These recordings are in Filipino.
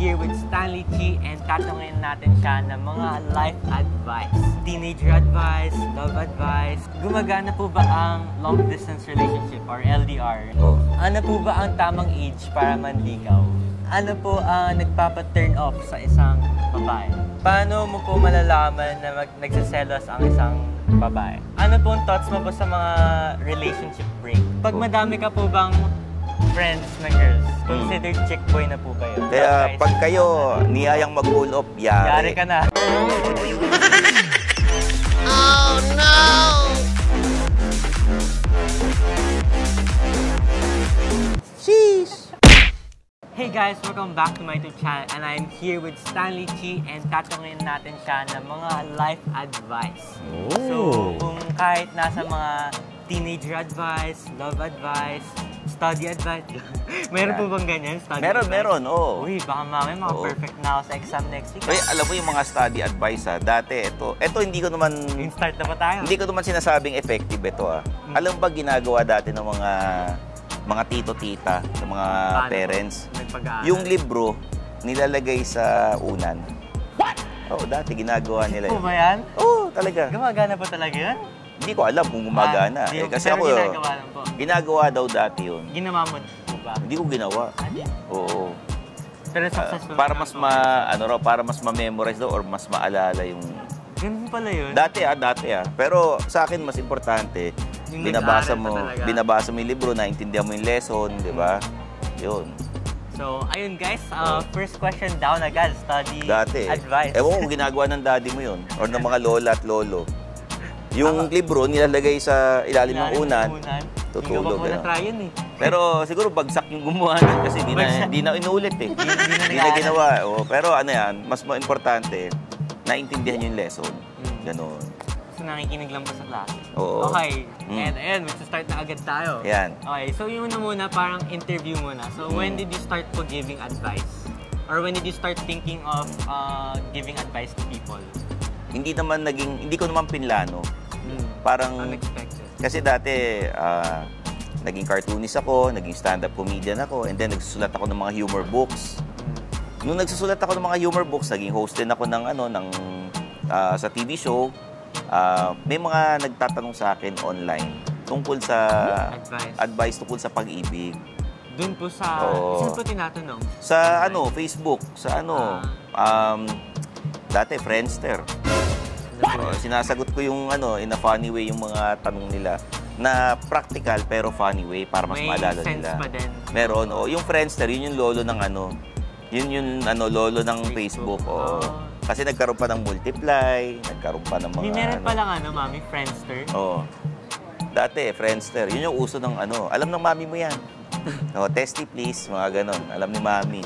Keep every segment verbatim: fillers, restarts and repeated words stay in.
here with Stanley Chi and tatanungin natin siya ng mga life advice. Teenager advice, love advice. Gumagana po ba ang long distance relationship or L D R? Oh. Ano po ba ang tamang age para manligaw? Ano po ang nagpapa-turn off sa isang babae? Paano mo po malalaman na mag nagsiselos ang isang babae? Ano po ang thoughts mo po sa mga relationship break? Pag madami ka po bang friends na girls, considered chick boy na po kayo? Kaya pag kayo niyayang mag-pull off, yari. Yari ka na. Oh no! Sheesh! Hey guys, welcome back to my YouTube channel and I'm here with Stanley Chi and tatanungin natin siya ng mga life advice. Oh. So, kung kahit nasa mga teenager advice, love advice, study advice, meron po bang ganyan? Study Meron, advice? meron, oo. Uy, baka mamaya mga Oo. perfect na ako sa exam next week. Kaya alam mo yung mga study advice ha, dati ito, ito hindi ko naman, In-start na ba tayo? hindi ko naman sinasabing effective ito ah. Hmm. Alam ba ginagawa dati ng mga mga tito-tita, ng mga Paano? parents? Nagpag-aaral? Yung libro, nilalagay sa unan. What? Oo, dati ginagawa nila Po yun. ba yan? Oo, talaga. Gumagana po talaga yan? Hindi ko alam kung gumagana. Ah, di- eh, kasi pero ako, ginagawa lang po. ginagawa daw dati yun. Ginawa mo po ba? Hindi ko ginawa. Ah, di. Oo. Pero Ah, successful para naman mas po. ma ano raw, para mas ma-memorize daw or mas maalala yung Ganun pala yun. dati ah, dati ah. Pero sa akin mas importante, Yung binabasa nag-aaral mo, pa talaga. binabasa mo yung libro, naintindihan mo yung lesson, di ba? Yun. So, ayun guys, uh, first question down agad, study Dati. advice. Ewan ko kung ginagawa ng daddy mo yun or ng mga lola at lolo. Yung libro nilalagay sa ilalim ng unan. tutulog, Hindi ko pa po ano. na-try yun eh. Pero siguro bagsak yung gumawa nun kasi di na, di na inulit eh. Hindi na Hindi na nag-aaral. ginawa. Oh, pero ano yan, mas mo importante, naintindihan yung lesson. Mm. Ganon. So, nakikinig lang po sa klase. Oo. Okay. Mm. And ayun, magsa-start na agad tayo. Yan. Okay, so yung una muna, parang interview muna. So, when Mm. did you start po giving advice? Or when did you start thinking of uh, giving advice to people? Hindi naman naging, hindi ko naman pinlano. Mm. Parang, Unexpected. kasi dati, ah, naging cartoonist ako, naging stand-up comedian ako, and then nagsusulat ako ng mga humor books. Mm. Nung nagsusulat ako ng mga humor books, naging host din ako ng ano, ng ah, sa T V show. Ah, may mga nagtatanong sa akin online tungkol sa Advice. advice tungkol sa pag-ibig. Doon po sa... Oo. Saan po tinatanong? Sa ano, Facebook, sa ano, um, dati Friendster. Oh, sinasagot ko yung ano, in a funny way yung mga tanong nila na practical pero funny way para mas May maalala sense nila. pa din. Meron, oh, yung Friendster, yun yung lolo ng ano, yun yung ano, lolo ng Facebook. Facebook. Oh. Oh. Kasi nagkaroon pa ng Multiply, nagkaroon pa ng mga May meron ano. pa lang ano, mami, Friendster. Oo. Dati, Friendster. Yun yung uso ng ano. Alam ng mami mo yan. Oh, testy please, mga ganon. Alam ni mami.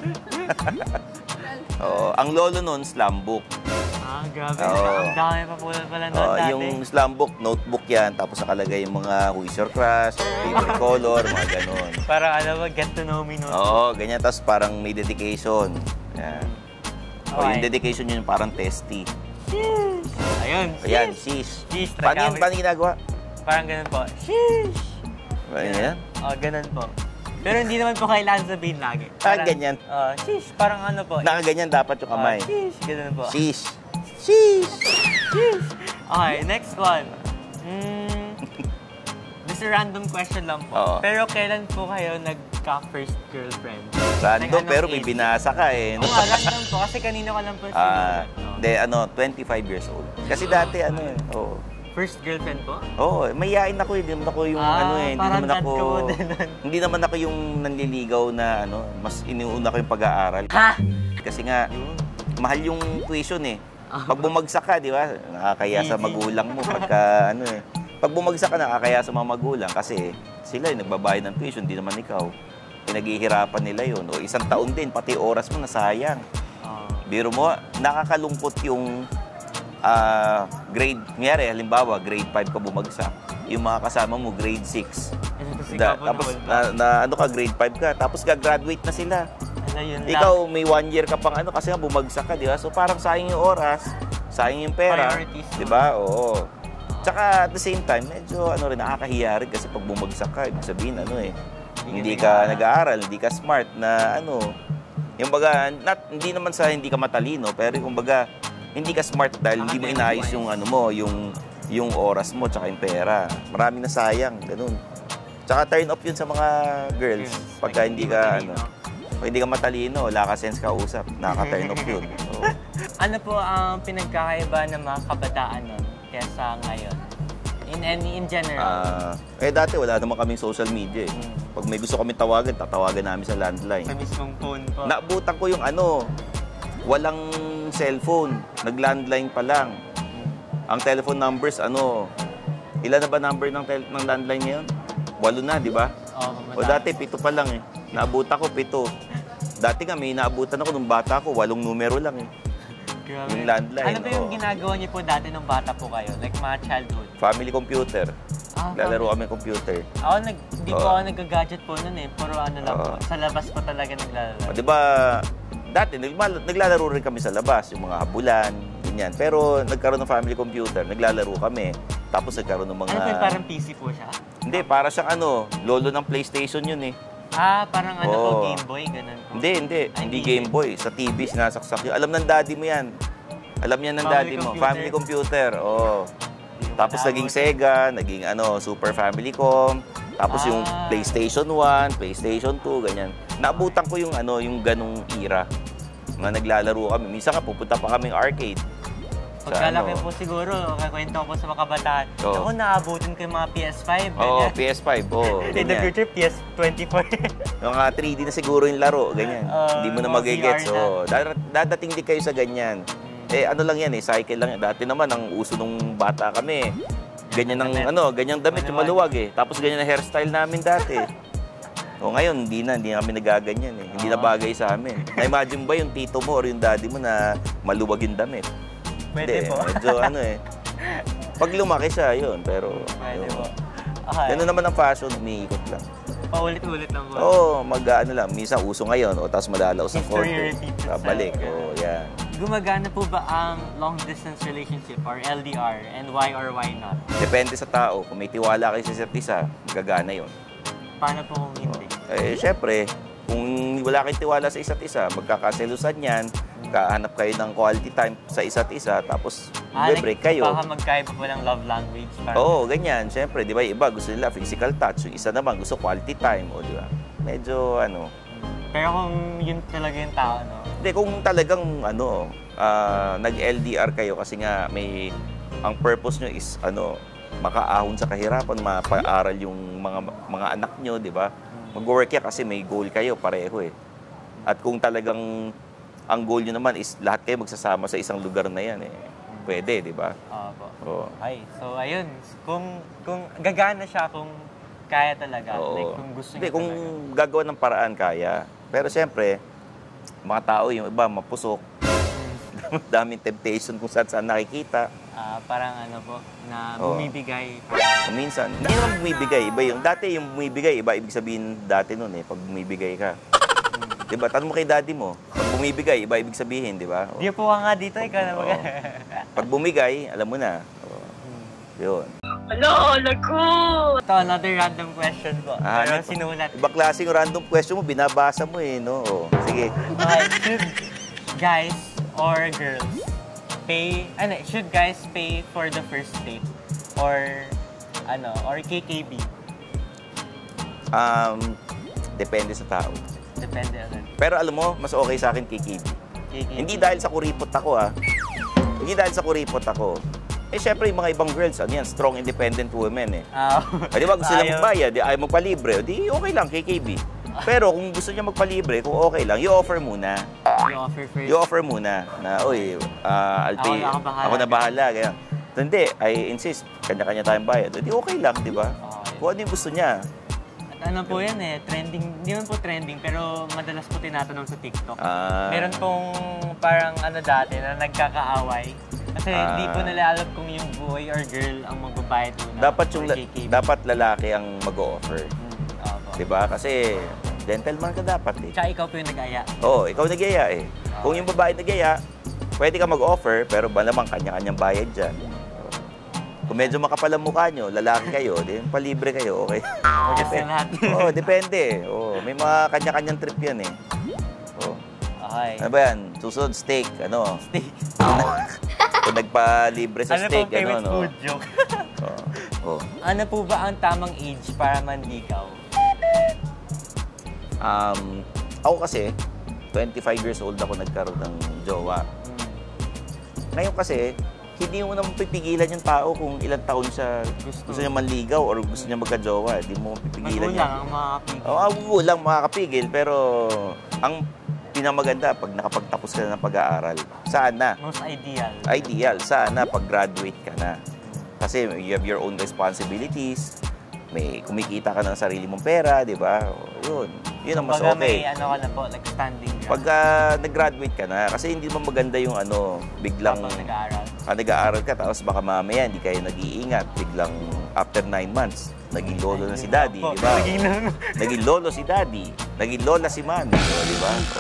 Oo. Ang lolo nun, slam book. Ah, grabe. Oo. Ang dami pa po pala noon Oh, dati. yung slam book, notebook yan. Tapos nakalagay yung mga who is your crush, favorite color, mga ganon. Para alam mo, get to know me, no? Oo, ganyan. Tapos parang may dedication. Yan. O, yung Okay. dedication yun parang testy. Ayun. Ayan, sheesh. sheesh. Sheesh, Paano yun? nagkamali. Paano ginagawa? Parang ganun po. Sheesh. Paano yan? Oh, ganun po. Pero hindi naman po kailangan sabihin lagi. Ah, ganyan. Oh, sheesh. Parang ano po. Nakaganyan dapat yung kamay. Oh, sheesh. Ganun po. Sheesh. Sheesh. Sheesh. Okay, next one. Mm, this is a random question lang po. Oo. Pero kailan po kayo nagka-first girlfriend? Random, Like, pero anong may age? binasa ka eh. Oo nga, random po. Kasi kanina ka lang po Ah, sinulat, no? hindi, ano, twenty-five years old. Kasi dati, ano eh, oo. First girlfriend po? Oo, mayayain ako eh. Hindi naman ako yung, Ah, ano eh, hindi parang naman dad ako, ka mo din nun. hindi naman ako yung nanliligaw na, ano, mas iniuna ko yung pag-aaral. Ha? Kasi nga, Yun. mahal yung tuition eh. Ah. Pag bumagsak ka, di ba, nakakaya sa Easy. magulang mo pagka, ano eh. Pag bumagsak ka, nakakaya sa mga magulang kasi sila yung nagbabayad ng tuition, di naman ikaw. Pinaghihirapan nila yun. O isang taon din, pati oras mo nasayang. Ah. Biro mo, nakakalungkot yung ah, grade, ngayari, halimbawa, grade five ka bumagsak. Yung mga kasama mo, grade six. Ano kasi Da, ikaw po tapos, na-hold na, na, ano ka, grade five ka, tapos gagraduate na sila. Ano yun lang? Ikaw, may one year ka pang ano, kasi nga bumagsak ka, di ba? So, parang sayang yung oras, sayang yung pera. Priorities mo. Di ba? Oo. Tsaka, at the same time, medyo, ano rin, nakakahiya rin kasi pag bumagsak ka, ibig sabihin, ano eh, hindi ka nag-aaral, hindi ka smart na, ano, Yung baga, not, hindi naman sa hindi ka matalino, pero yung baga, hindi ka smart dahil hindi mo inaayos yung ano mo, yung yung oras mo, tsaka yung pera. Maraming nasayang, ganun. Tsaka turn off yun sa mga girls. Pagka hindi ka, ano, pag hindi ka matalino, wala ka sense kausap, nakaka-turn off yun. So, Ano po ang pinagkakaiba ng mga kabataan nun kesa ngayon? In any, in general? ah, eh dati wala naman kaming social media eh. Hmm. Pag may gusto kami tawagan, tatawagan namin sa landline. Sa mismong phone po. Naabutan ko yung ano, walang cellphone, nag-landline pa lang. Ang telephone numbers, ano, ilan na ba number ng, tel- ng landline ngayon? Walo na, di ba? Oh, O dati, pito pa lang eh. Naabutan ko, pito. Dati nga, may naabutan ako nung bata ko, walong numero lang eh. Grabe. Yung landline, Ano ba yung oo. ginagawa niyo po dati nung bata po kayo? Like mga childhood? Family computer. Ah, Lalaro kami computer. Ako, nag, di po Oo. ako nag-gadget po nun eh. Puro ano lang po. Oo. Sa labas po talaga naglalaro. O, di ba, dati, nagmal- naglalaro rin kami sa labas, yung mga habulan, ganyan. Pero nagkaroon ng family computer, naglalaro kami. Tapos nagkaroon ng mga... Ano po yung parang P C po siya? Hindi, para siyang ano, lolo ng PlayStation yun eh. Ah, parang ano po, Oo. Game Boy, ganun po. Hindi, hindi. Ay, Hindi hindi. Game Boy. Sa T V, sinasaksak yun. Alam ng daddy mo yan. Alam yan ng Family daddy mo. computer. Family computer. Oo. Tapos Tawag. naging Sega, naging ano, Super Famicom. Tapos yung Ah. PlayStation one, PlayStation two, ganyan. Naabutan ko yung ano, yung ganung era. Na naglalaro kami. Minsan ka pupunta pa kaming arcade. Sa Pagkalaki ano. po siguro, kakwento ko po sa mga kabataan. Oo. Ako, naabutin ko yung mga P S five. Oo, ganyan. P S five. Oo, In the ganyan. future, P S twenty-four. Yung mga three D na siguro yung laro, ganyan. Oo, Hindi mo na mga magigets. V R na. So, dadating din kayo sa ganyan. Eh, ano lang yan eh, cycle lang yan. Dati naman, ang uso nung bata kami, ganyan ang, Damit. ano, ganyang damit, yung maluwag eh. Tapos ganyan ang hairstyle namin dati. O ngayon, hindi na, hindi na kami nagaganyan eh. Hindi na bagay sa amin. Na-imagine ba yung tito mo or yung daddy mo na maluwag yung damit? Pwede Hindi, po. medyo ano eh. Pag lumaki siya, yun. Pero, Pwede yun. po. Okay. Ganun naman ang fashion, umiikot lang. Paulit-ulit lang po. Oo, mag ano lang, minsan uso ngayon, o tapos madalaw sa History korte. repeats Babalik, itself. oo, yan. Gumagana po ba ang long-distance relationship or L D R and why or why not? Depende sa tao. Kung may tiwala kayo sa isa't isa, gagana yun. Paano po kung hindi? Eh, syempre, kung wala kayong tiwala sa isa't isa, magkakaselusan yan, kahanap kayo ng quality time sa isa't isa, tapos Ah, break kayo. Baka magkaiba po ng love language. Parang, Oo, ganyan. Syempre, di ba, yung iba gusto nila physical touch, yung isa naman gusto quality time, o di ba? Medyo, ano, Pero kung yun talaga yung tao, no? hindi, kung talagang, ano, ah, nag-L D R kayo kasi nga may, ang purpose nyo is, ano, makaahon sa kahirapan, mapaaral yung mga mga anak nyo, di ba? Mag-work yan kasi may goal kayo, pareho eh. At kung talagang ang goal nyo naman is lahat kayo magsasama sa isang lugar na yan eh. Pwede, di ba? Opo. Oo. Okay, so ayun. Kung kung gagana siya kung kaya talaga. Oo. Like kung gusto Hindi, niya kung talaga. gagawa ng paraan, kaya. Pero siyempre, mga tao, yung iba, mapusok. Daming temptation kung saan saan nakikita. Ah, parang ano po, na Oo. bumibigay. Kung minsan, hindi naman bumibigay. Iba yung, dati yung bumibigay, iba ibig sabihin dati nun eh, pag bumibigay ka. Di ba? Tanong mo kay daddy mo. Pag bumibigay, iba ibig sabihin, di ba? Di po ka nga dito, ikaw na mag- Oo. Pag bumigay, alam mo na. Oo. Yun. Hello, lago! Ito, another random question po. Ah, Pero ano? sinulat. Iba klaseng random question mo, binabasa mo eh, no? Oo. Sige. Okay, should guys or girls pay, ano, should guys pay for the first date? Or, ano, or K K B? Um, depende sa tao. Depende agad. Pero alam mo, mas okay sa akin kay K B. K K B. Hindi dahil sa kuripot ako, ah. Hindi dahil sa kuripot ako. Eh, syempre, yung mga ibang girls, ano yan, strong, independent women, eh. Ah, Ah, di ba, gusto nila ayaw. magbayad, di ayaw magpalibre, di okay lang, K K B. Pero kung gusto niya magpalibre, kung okay lang, you offer muna. You offer first. You offer muna na, uy, uh, I'll Ako pay, na, ako bahala." ako na bahala. Kaya, hindi, I insist, kanya-kanya tayong bayad. Di okay lang, di ba? Okay. Kung ano yung gusto niya. At ano po yan eh, trending, hindi man po trending, pero madalas po tinatanong sa TikTok. Ah. Meron pong parang ano dati na nagkakaaway. Kasi Ah. hindi po nila alam kung yung boy or girl ang magbabayad muna. Dapat yung, for la- K K B. dapat lalaki ang mag-offer. Hmm, opo. Di ba? Kasi, gentleman ka dapat, eh. Tsaka ikaw po yung nag-aya. Oo, ikaw nagyaya eh. Kung yung babae nagyaya, pwede ka mag-offer, pero ba naman kanya-kanyang bayad dyan. Kung medyo makapal ang mukha nyo, lalaki kayo, di palibre kayo, okay? Kasi lahat. Oo, depende. Oo, may mga kanya-kanyang trip yan eh. Oo. Okay. Ano ba yan? Susunod, steak. Ano? Steak. Kung nagpa-libre sa Ano steak, po favorite ano, no? food joke? Oh. Oh. Ano po ba ang tamang age para manligaw? Um, ako kasi, twenty-five years old ako nagkaroon ng jowa. Hmm. Ngayon kasi, hindi mo naman pipigilan yung tao kung ilang taon siya gusto, gusto niya manligaw or gusto niya magka-jowa. Hindi mo pipigilan Magulang ang makakapigil. Oo, oh, magulang makakapigil, pero ang pinamaganda pag nakapagtapos ka na ng pag-aaral, sana, Most ideal. ideal, sana pag-graduate ka na. Kasi you have your own responsibilities, may kumikita ka ng sarili mong pera, di ba? O, yun. Yun ang mas Kumbaga okay. may ano ka na po, like standing ground. Pagka nag-graduate ka na, kasi hindi naman maganda yung ano, biglang Habang nag-aaral. ah, nag-aaral ka, tapos baka mamaya hindi kayo nag-iingat, biglang after nine months, naging lolo na si daddy, Po, di ba? naging lolo. Naging lolo si daddy, naging lola si mami, di ba? So,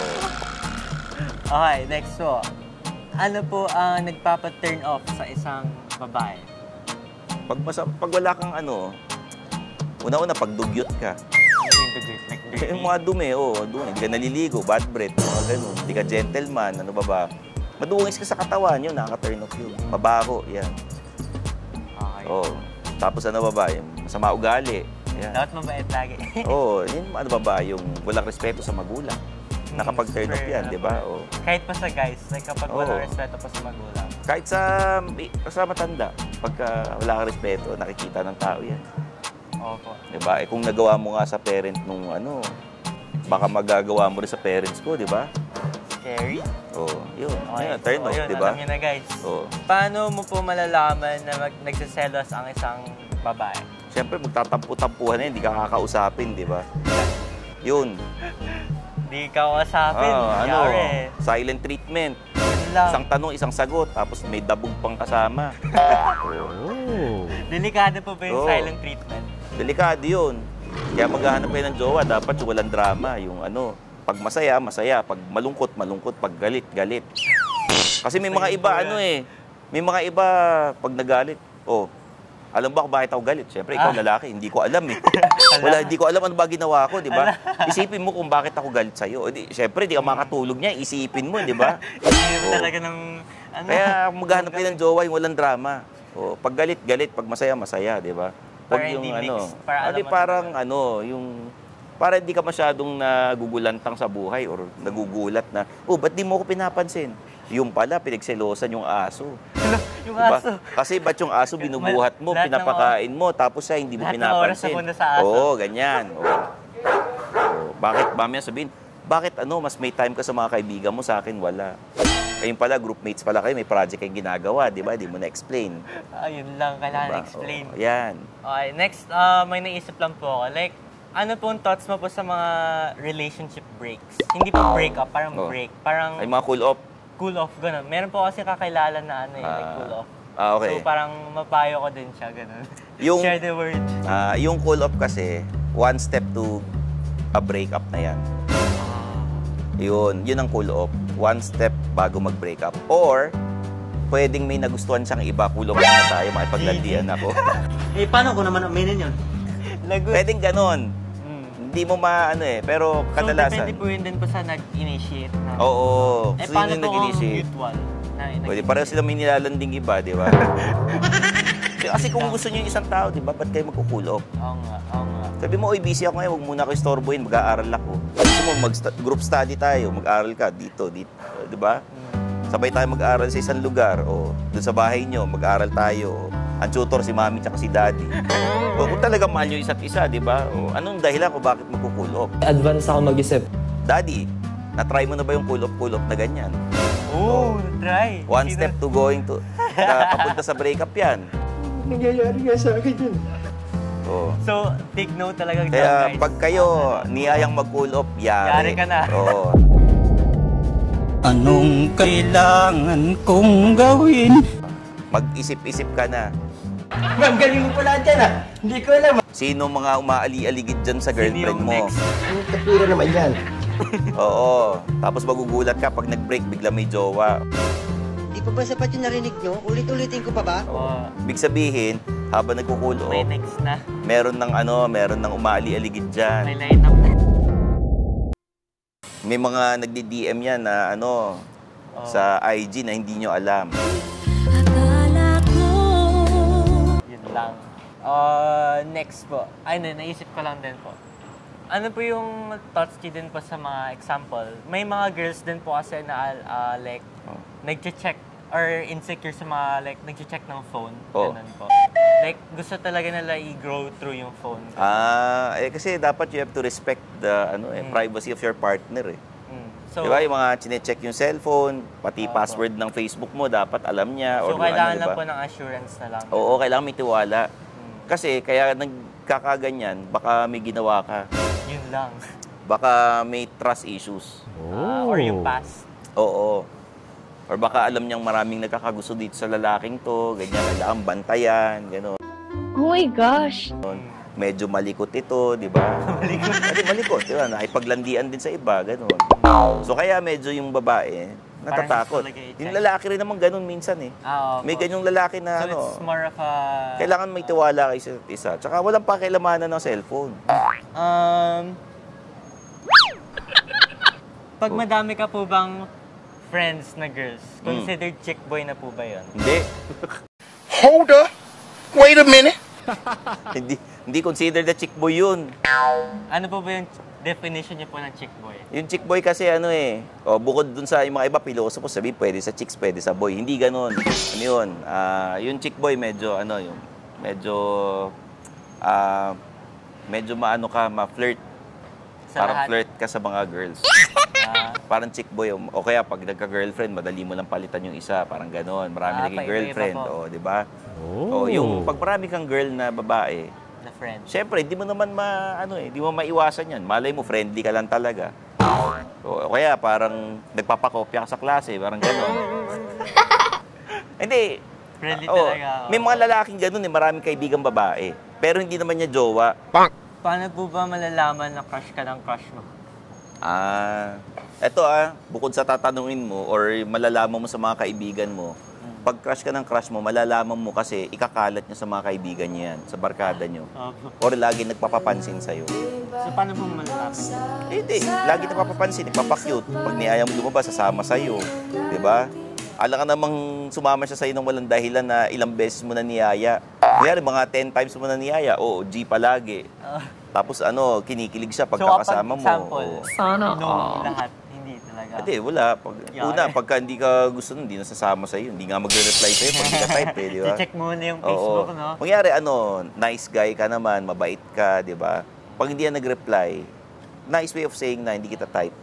Okay, next po. Ano po ang nagpapa-turn off sa isang babae? pag, masa, pag wala kang ano, una-una, pag dugyot ka, Into dirt, like dirty. yung mga dumi, oo, oh, dumi, hindi ka naliligo, bad breath, mga ganun, hindi ka gentleman, ano ba ba? Madungis ka sa katawan, yun, nakaka-turn off yun. Mabaho, yan. Okay. Oo. Tapos ano ba ba, yung masama ugali, yan. Dapat mabait lagi. Oo, yun, ano ba ba, yung walang respeto sa magulang. Nakapag-turn off yan, di ba? Oo. Kahit pa sa guys, like kapag Oo. walang respeto pa sa magulang. Kahit sa, sa matanda, pagka wala kang respeto, nakikita ng tao yan. Opo. Di ba? Eh kung nagawa mo nga sa parent nung ano, baka magagawa mo rin sa parents ko, di ba? Scary. Oo, yun. Okay. Ayan, turn So, off, yun, di ba? alam niyo na guys. Oo. Paano mo po malalaman na mag nagsiselos ang isang babae? Siyempre, magtatampu-tampuhan na yun, hindi ka kakausapin, di ba? Yun. Hindi ka kasapin. Ah, ano, Yari. silent treatment. Yun lang. Isang tanong, isang sagot, tapos may dabog pang kasama. Delikado po ba yung Oo. silent treatment? Delikado yun. Kaya maghahanap kayo ng jowa, dapat yung walang drama. Yung ano, pag masaya, masaya. Pag malungkot, malungkot. Pag galit, galit. Kasi may mga iba, ano eh, may mga iba, pag nagalit, oh, alam ba kung bakit ako galit? Siyempre, ikaw Ah. lalaki, hindi ko alam eh. Wala, hindi ko alam ano ba ginawa ko, di ba? Isipin mo kung bakit ako galit sa'yo. Di, siyempre, di ka makatulog niya, isipin mo, di ba? Hindi Oo. talaga ng... Ano? Kaya maghanap kayo ng jowa yung walang drama. O, pag galit, galit. Pag masaya, masaya, di ba? Para Huwag yung hindi ano. mix, para ah, alam di mo parang ano, yung... Para hindi ka masyadong nagugulantang sa buhay or nagugulat na, oh, ba't di mo ko pinapansin? Yung pala, pinagselosan yung aso. Yung Diba? aso. Kasi ba't yung aso binubuhat mo, Lahat ng pinapakain mo, tapos siya hindi mo lahat ng oras pinapansin? napunta sa aso. Oo, ganyan. Oo. Oo. Bakit, mamaya sabihin, bakit ano, mas may time ka sa mga kaibigan mo, sa akin wala. Ayun pala, groupmates pala kayo, may project kayong ginagawa, di ba? Di mo na-explain. Ayun lang, kailangan Diba? explain. Oo, yan. Okay, next, uh, may naisip lang po ako. Like, ano pong thoughts mo po sa mga relationship breaks? Hindi po break up, parang Oh. break. Parang Ay, mga cool off. cool off, gano'n. Meron po kasi kakilala na ano eh, like Ah. cool off. Ah, okay. So, parang mapayo ko din siya, gano'n. Yung- Share the word. Ah, yung cool off kasi, one step to a breakup na yan. Yun, yun ang cool off. One step bago mag-break up. Or, pwedeng may nagustuhan siyang iba, cool off na tayo, makipaglandian ako. Eh, paano ko naman aminin yun? Lagot. Pwedeng ganon. Mm. Hindi mo maano eh, pero So, kadalasan. depende po yun din po sa nag-initiate na. Oo. Eh, So, paano yun yung po ang nag-initiate. mutual? Na Pwede, pareho sila may nilalanding iba, di ba? Kasi kung gusto niyo yung isang tao, di ba, ba't kayo magkukull off? Oo nga, oo nga. Sabi mo, oy, busy ako ngayon, huwag muna ako istorbohin, mag-aaral ako. Gusto mo, mag-group study tayo, mag-aaral ka dito, dito, di ba? Sabay tayo mag-aaral sa isang lugar, o doon sa bahay nyo, mag-aaral tayo. Ang tutor si mami tsaka si daddy. O kung talagang mahal nyo isa't isa, di ba? O anong dahilan kung bakit magkukull off? Advance ako mag-isip. Daddy, na-try mo na ba yung cool off, cool off na ganyan? Oo, try. One Sino- step to going to, na papunta sa breakup yan. Nangyayari nga sa akin yun. Oo. So, take note talaga dyan, Kaya guys. pag kayo niyayang mag-cool off, yari. Yari ka na. Oo. Anong kailangan kong gawin? Mag-isip-isip ka na. Ma'am, galing mo pala dyan ah. Hindi ko alam. Sino mga umaali-aligid dyan sa Sino girlfriend yung mo? next? Ang kapira naman yan. Oo. Tapos magugulat ka pag nag-break, bigla may jowa. Di pa ba sapat yung narinig nyo? Ulit-ulitin ko pa ba? Oo. Ibig sabihin, habang nagkukulo, May next na. meron ng ano, meron ng umaali-aligid dyan. May line up na. May mga nagdi-D M yan na ano, Oh. sa I G na hindi nyo alam. Yun lang. Uh, next po. Ay, na, naisip ko lang din po. Ano po yung thoughts niyo din po sa mga example? May mga girls din po kasi na uh, like, Oh. nag-check or insecure sa mga like, nag-check ng phone. Oh. Ganun po. Like, gusto talaga nila i-grow through yung phone. Ah, eh kasi dapat you have to respect the ano eh, Mm. privacy of your partner eh. Mm. So, Di ba? Yung mga chine-check yung cellphone, pati Opo. password ng Facebook mo, dapat alam niya. so or kailangan ano, lang diba? po ng assurance na lang. Oo, kailangan may tiwala. Mm. Kasi kaya nagkakaganyan, baka may ginawa ka. Yun lang. Baka may trust issues. Ah, or yung past. Oo. Or baka alam niyang maraming nagkakagusto dito sa lalaking to, ganyan, kailangan bantayan, gano'n. Oh my gosh. Medyo malikot ito, di ba? malikot? Hindi, malikot, di ba? Nakipaglandian din sa iba, gano'n. So kaya medyo yung babae, natatakot. Parang gusto talaga Yung i-check. lalaki rin naman gano'n minsan eh. Ah, opo. May ganyong lalaki na So ano, it's more of a... kailangan may tiwala kay isa't isa. Tsaka walang pakilamanan ng cellphone. Um, pag madami ka po bang friends na girls, considered chick boy na po ba yun? Hindi. Hold up. Wait a minute. hindi hindi considered na chick boy yun. Ano po ba yung definition niyo po ng chick boy? Yung chick boy kasi ano eh, oh, bukod dun sa yung mga iba pilosopo, sabi pwede sa chicks, pwede sa boy. Hindi ganun. Ano yun? Ah, yung chick boy medyo ano yung medyo ah medyo maano ka, ma-flirt. Sa Parang lahat? flirt ka sa mga girls. Ah, Parang chick boy. O o kaya pag nagka-girlfriend, madali mo lang palitan yung isa. Parang gano'n. Marami Ah, naging paiba-iba girlfriend. po. O, di ba? Oh. O, yung pag marami kang girl na babae, na friend. syempre, di mo naman ma, ano eh, di mo maiwasan yan. Malay mo, friendly ka lang talaga. O, o kaya parang nagpapakopya ka sa klase. Parang gano'n. Hindi. Friendly Oo, talaga. oh. may mga lalaking gano'n eh. Maraming kaibigang babae. Pero hindi naman niya jowa. Paano po ba malalaman na crush ka ng crush mo? Ah, eto ah, bukod sa tatanungin mo or malalaman mo sa mga kaibigan mo, pag crush ka ng crush mo, malalaman mo kasi ikakalat niya sa mga kaibigan niya yan, sa barkada niyo. Opo. Or lagi nagpapapansin sa'yo. So, paano po malalaman? Eh, Hindi, lagi nagpapapansin, nagpapakyut. Pag niyaya mo lumabas, sasama sa'yo. Di ba? Alam ka namang sumama siya sa'yo ng walang dahilan na ilang beses mo na niyaya. Kaya mga ten times mo na niyaya, oo, G palagi. Tapos ano, kinikilig siya pagkakasama mo. example, Oo. Sana no, lahat. Hindi talaga. Hindi, wala. Pag, Yeah. una, pagka hindi ka gusto nun, hindi nasasama sa'yo. Hindi nga magre-reply sa'yo pag hindi ka type eh, di ba? I-check muna yung Facebook, Oo. no? Kunyari, ano, nice guy ka naman, mabait ka, di ba? Pag hindi yan nag-reply, nice way of saying na hindi kita type.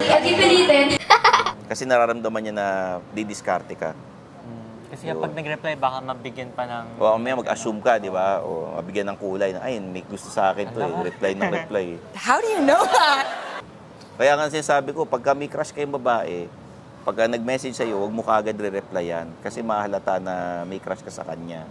Kasi nararamdaman niya na didiskarte ka. Mm, Kasi Yun. kapag nag-reply, baka mabigyan pa ng... O may mag-assume ka, di ba? O mabigyan ng kulay na, ay, may gusto sa akin to eh. Reply ng reply. How do you know that? Kaya nga sinasabi ko, pagka may crush kayong babae, pagka nag-message sa'yo, huwag mo kagad re-replyan. Kasi mahalata na may crush ka sa kanya.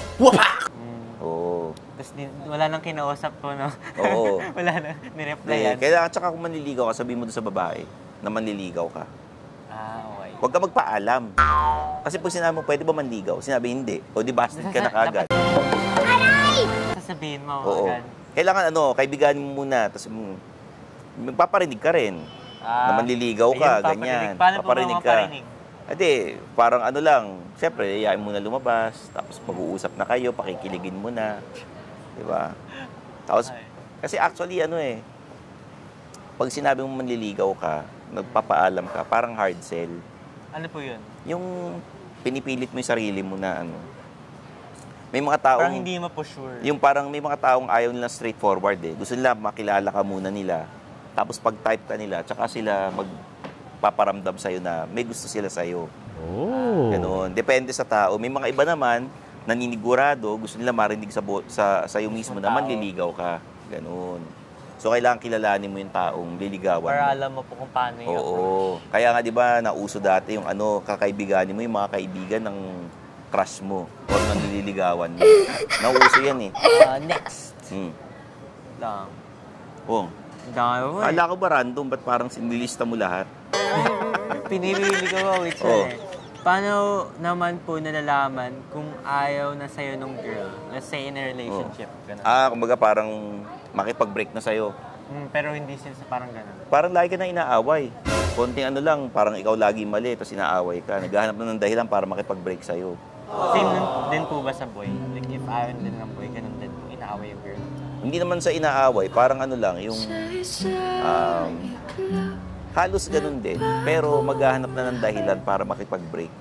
Mm. Oo. Tapos di, wala nang kinausap po, no? Oo. wala nang nireply Eh, yan. kailangan, tsaka kung manliligaw ka, sabihin mo doon sa babae na manliligaw ka. Ah, okay. Huwag ka magpaalam. Kasi pag sinabi mo, pwede ba manligaw? Sinabi, hindi. O di busted ka na kagad. Sasabihin mo Oo. agad. Kailangan ano, kaibiganin mo muna. Tapos mm, magpaparinig ka rin. Ah, na manliligaw ka, ayun, paparinig. ganyan. Paano po ba Paparinig ka. maparinig? Ate, parang ano lang, syempre, iyain mo na lumabas, tapos mag-uusap na kayo, pakikiligin mo na. Di ba? Tapos, Ay. kasi actually, ano eh, pag sinabi mo manliligaw ka, nagpapaalam ka, parang hard sell. Ano po yun? Yung pinipilit mo yung sarili mo na ano. May mga taong, Parang hindi mo po sure. yung parang may mga taong ayaw nila straightforward eh. Gusto nila makilala ka muna nila. Tapos pag-type ka nila, tsaka sila magpaparamdam sa'yo na may gusto sila sa'yo. Oh. Ganon. Depende sa tao. May mga iba naman, naninigurado, gusto nila marinig sa, bo- sa sa'yo mismo na manliligaw ka. Ganon. So, kailangan kilalanin mo yung taong liligawan Para mo. alam mo po kung paano yung Oo. approach. Kaya nga, di ba, nauso dati yung ano, kakaibiganin mo, yung mga kaibigan ng crush mo o nanliligawan mo. Nauso yan eh. Ah, next. Hmm. Lang. Oh. Dami mo eh. Kala ko ba random? Ba't parang sinilista mo lahat? Pinipili ko ba, which Oo. one eh. Paano naman po nalalaman kung ayaw na sa'yo nung girl? Let's say in a relationship. Ganun. Ah, kumbaga parang makipag-break na sa'yo. Mm, pero hindi sila sa parang ganun. Parang lagi ka na inaaway. konting ano lang, parang ikaw lagi mali, tapos inaaway ka. Naghahanap na ng dahilan para makipag-break sa'yo. Same din po ba sa boy? Like, if ayaw din ng boy, ganun din po, inaaway yung girl. Hindi naman sa inaaway, parang ano lang, yung um, halos ganun din. Pero maghahanap na ng dahilan para makipag-break.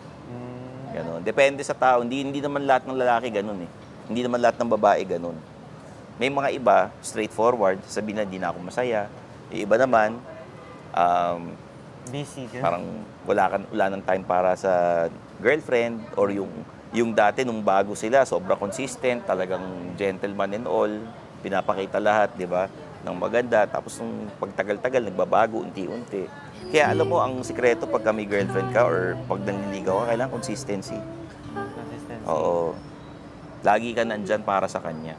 Ganun. Depende sa tao. Hindi, hindi naman lahat ng lalaki ganun eh. Hindi naman lahat ng babae ganun. May mga iba, straightforward, sabihin na hindi na ako masaya. Yung iba naman, um, busy. parang wala, ka, wala ng time para sa girlfriend or yung yung dati nung bago sila, sobra consistent, talagang gentleman and all, pinapakita lahat, di ba, ng maganda. Tapos nung pagtagal-tagal, nagbabago unti-unti. Kaya alam mo, ang sikreto pagka may girlfriend ka or pag nanliligaw ka, kailangan consistency. Consistency. Oo. Lagi ka nandyan para sa kanya.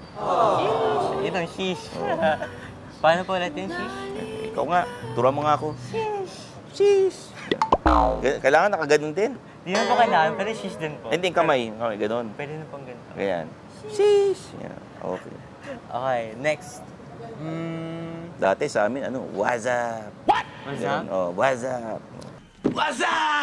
Oh. Ito, sheesh. Oo. Paano po ulit yung sheesh? Ikaw nga, turuan mo nga ako. Sheesh. Sheesh. Kailangan nakaganon din. Hindi na po kailangan, pero sheesh din po. Hindi, kamay. Kamay, ganon. Pwede na pong ganito. Ganyan. Sheesh. Yeah. Okay. Okay, next. Mm, Dati sa amin, ano, what's up? What? What's up? Oh, what's up? What's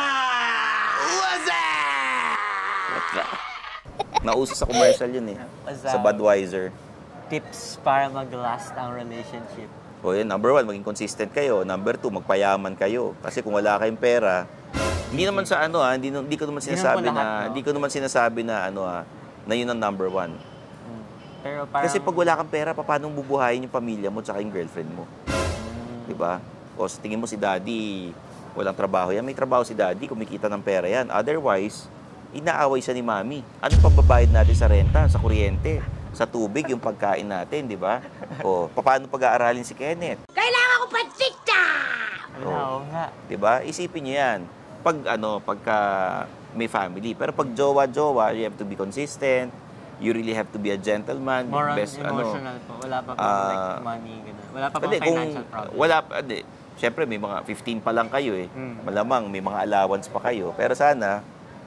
up? What's up? What's up? Nauso sa commercial yun eh. What's Sa up? Budweiser. Tips para mag-last ang relationship. O yun, number one, maging consistent kayo. Number two, magpayaman kayo. Kasi kung wala kayong pera, hindi naman sa ano ah, hindi, hindi ko naman Hindi sinasabi naman po na, lahat, no? hindi ko naman sinasabi na ano ah, na yun ang number one. Hmm. Pero parang... Kasi pag wala kang pera, paano bubuhayin yung pamilya mo tsaka yung girlfriend mo? Hmm. 'Di ba? O sa tingin mo si daddy, walang trabaho yan. May trabaho si daddy, kumikita ng pera yan. Otherwise, inaaway siya ni mami. Anong pagbabayad natin sa renta, sa kuryente, sa tubig, yung pagkain natin, di ba? O, paano pag-aaralin si Kenneth? Kailangan ko pansita! Wala, oo nga. Di ba? Isipin niyo yan. Pag, ano, pagka may family. Pero pag jowa-jowa, you have to be consistent. You really have to be a gentleman. More on Best, ano, emotional po. Wala pa po ah, like money, gano'n. Wala pa po Hindi, kung financial problem. wala pa, hindi. Siyempre, may mga fifteen pa lang kayo eh. Hmm. Malamang, may mga allowance pa kayo. Pero sana,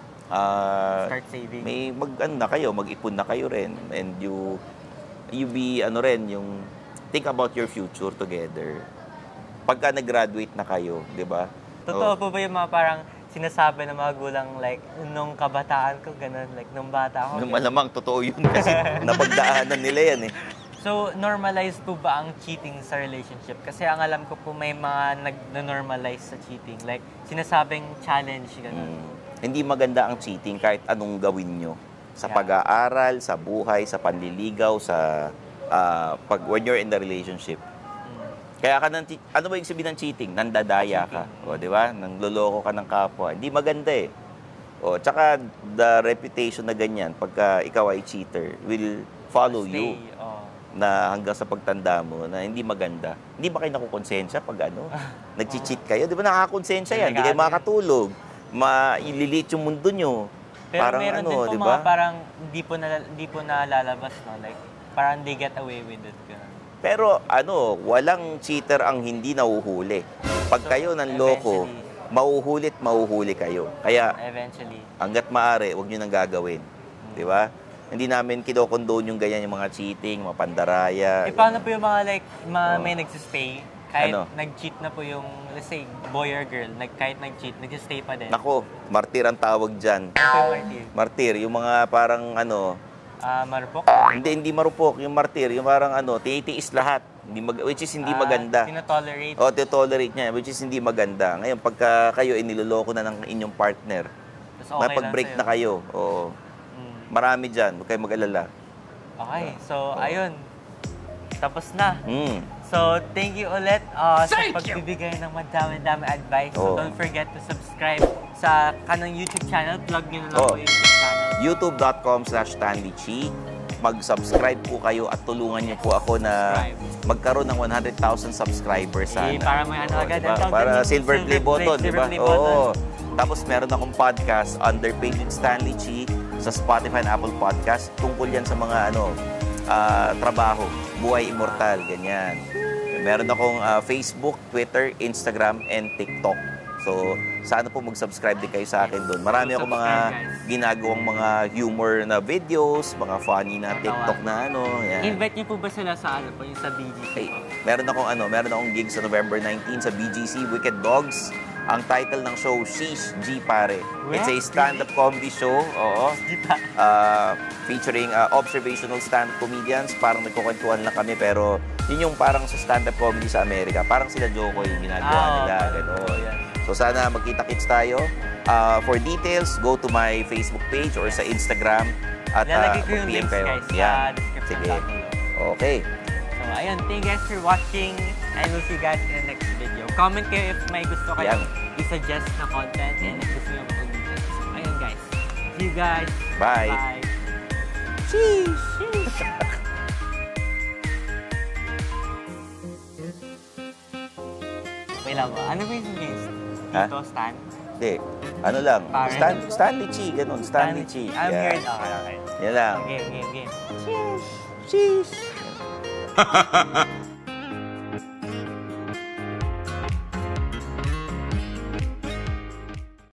ah, Start saving. may mag, ano na kayo, mag-ipon na kayo rin. And you, you be, ano rin, yung, think about your future together. Pagka nag-graduate na kayo, di ba? Totoo Oh. po ba yung mga parang sinasabi ng mga gulang like, nung kabataan ko, gano'n, like, nung bata ako. Nung ganun. malamang, totoo yun kasi napagdaanan nila yan eh. So, normalized po ba ang cheating sa relationship? Kasi ang alam ko po may mga nag-normalize sa cheating. Like, sinasabing challenge, gano'n. Mm. Hindi maganda ang cheating kahit anong gawin nyo. Sa Yeah. pag-aaral, sa buhay, sa panliligaw, sa ah, pag when you're in the relationship. Kaya ka nang, ano ba yung sabihin ng cheating? Nandadaya ka. O, di ba? Nangloloko ka ng kapwa. Hindi maganda eh. O, tsaka the reputation na ganyan, pagka ikaw ay cheater, will follow you Stay, oh. na hanggang sa pagtanda mo na hindi maganda. Hindi ba kayo nakukonsensya pag ano? Nag-cheat kayo? Di ba nakakonsensya yan? Hindi kayo makakatulog. Maililit yung mundo nyo. Pero Parang meron ano, din po di mga ba? parang hindi po, na, hindi po nalalabas, no? Like, parang they get away with it. Ganun. Pero ano, walang cheater ang hindi nahuhuli. Pag So, kayo nanloko, eventually- mahuhulit, mahuhuli kayo. Kaya Eventually. hanggat maaari, huwag nyo nang gagawin. Di ba? Hindi namin kinokondone yung ganyan, yung mga cheating, mga pandaraya. Eh, paano po yung mga like, mga Oh. may nagsistay? Kahit Ano? nag-cheat na po yung, let's say, boy or girl, nag, kahit nag-cheat, nagsistay pa din. Nako, martir ang tawag dyan. Ano po yung martir? Martir, yung mga parang ano, Ah, marupok? hindi hindi marupok, yung martir, yung parang ano, tinitiis lahat. Hindi mag, which is hindi Ah, maganda. Tinotolerate. O, tolerate niya, which is hindi maganda. Ngayon, pagka kayo iniloloko na ng inyong partner, Tapos okay mapag-break lang na kayo. O, Mm. marami dyan, huwag kayong mag-alala. Okay, so, ayun. Tapos na. Mm. So, thank you ulit uh, sa pagbibigay ng madami-dami advice. So, Oo. don't forget to subscribe sa kanang YouTube channel. Plug nyo na lang Oo. po yung YouTube channel. youtube.com slash stanleychi. Mag-subscribe po kayo at tulungan niyo po ako na Subscribe. magkaroon ng one hundred thousand subscribers sana. Eh, para may ano Oo, agad, diba? ang tawag Para doon, silver silver play play- button, di silver ba? play Oo. button. Tapos meron akong podcast, Underpaid with Stanley Chi, sa Spotify and Apple Podcast. Tungkol yan sa mga ano, ah, trabaho, buhay immortal, ganyan. Meron akong ah, Facebook, Twitter, Instagram, and TikTok. So, sana po mag-subscribe din kayo sa akin doon. Marami akong mga Subscribe, guys. ginagawang mga humor na videos, mga funny na TikTok na ano. Yan. Invite niyo po ba sila sa ano po, yung sa B G C? Ay, meron akong ano, meron akong gig sa November nineteenth sa B G C, Wicked Dogs. Ang title ng show, Sheesh G Pare. It's a stand-up comedy show, oo. Uh, featuring uh, observational stand-up comedians. Parang nagkukwentuhan lang kami, pero yun yung parang sa stand-up comedy sa Amerika. Parang sila Joko yung ginagawa Ah, nila. Gano'n. So sana magkita-kits tayo. Uh, for details, go to my Facebook page or sa Instagram. At Lalagay uh, ko yung mag-P M links, kayo. guys, sa Yan. description Sige. down below. Okay. So, ayun. Thank you guys for watching. And we'll see you guys in the next video. Comment kayo if may gusto kayo Yan. i-suggest na content and if gusto nyo mag-ulit. So, ayun guys. See you guys. Bye. Bye. Sheesh. Sheesh. Wait lang ba? Ano ba yung games? Ha? Dito, Stan? Hindi. Ano lang. Parang- Stan Stanley Chi. Ganun. Stanley Chi. I'm Yan. here. Okay, okay. Yan lang. Game, game, game. Sheesh.